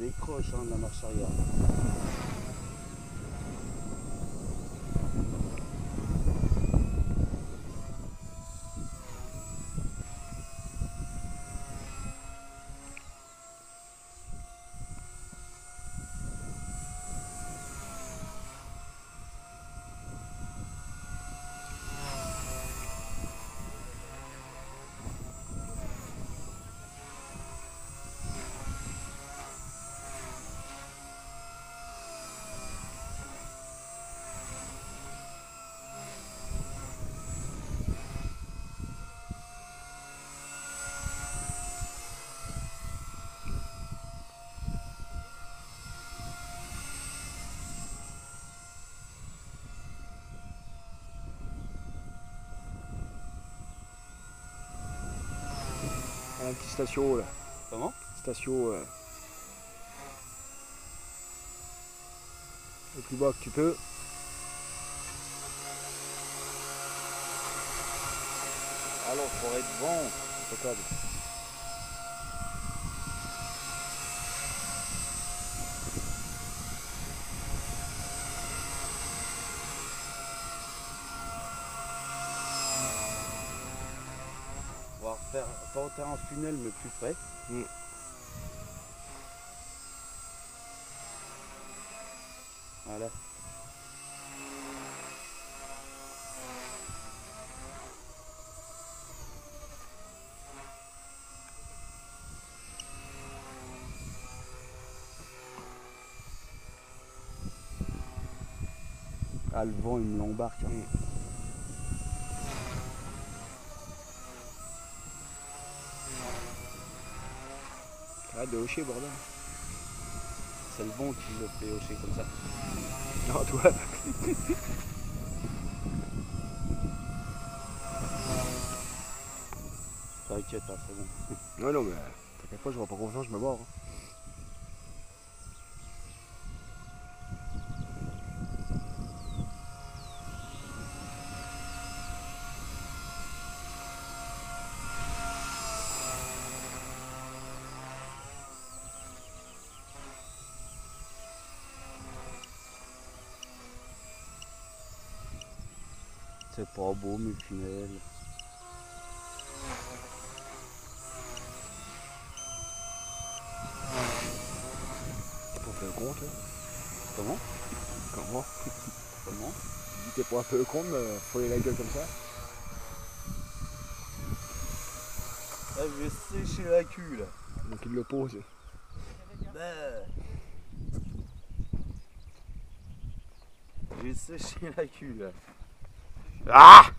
décroche hein, de la marche arrière. Un petit station là. Comment? Station le plus bas que tu peux. Alors, forêt de vent, Impeccable. on va refaire tenter un funnel mais plus près. Voilà. Ah, le vent il me l'embarque. Hein. Arrête de hocher, bordel. C'est le vent qui le fait hocher comme ça. Non, toi. T'inquiète, hein, c'est bon. Non, non, mais t'inquiète pas, j'aurai pas confiance, je me barre. Hein. C'est pas beau mes funnels. T'es pas un peu con, toi? Comment? Comment? Comment? Tu dis t'es pas un peu con de me foller la gueule comme ça? Ah, je vais sécher la cul là. Donc il le pose. Ben... J'ai séché la cul là. Ah!